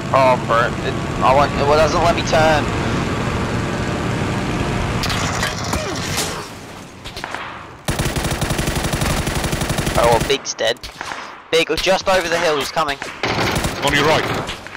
Oh, bro. It doesn't let me turn. Oh, well, Big's dead. Big was just over the hill. He's coming. On your right.